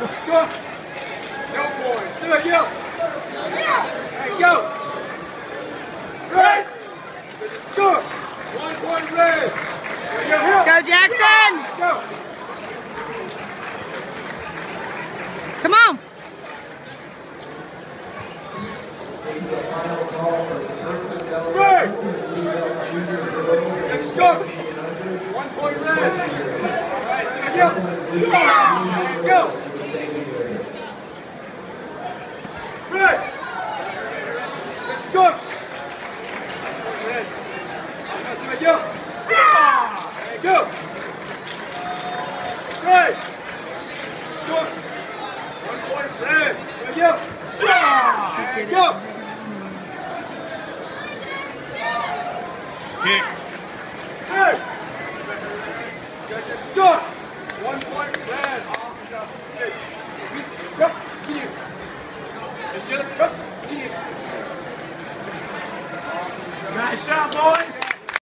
Let's go. No points. Do it, yo. Hey, go. Red. Let's go. 1 point red. Go, Jackson. Go. Come on. This is a final call for the circle delegate. Red. Let's go. 1 point red. All right, so go. And go. Red. Let's go. Red. So go. And go. Red. Let's go. 1 point red. So go. And go. Kick. Hey! Got your stop. 1 point red. Awesome job. Yes. Jump. Continue. Yes, the other. Jump. Continue. Awesome job. Nice shot, boys.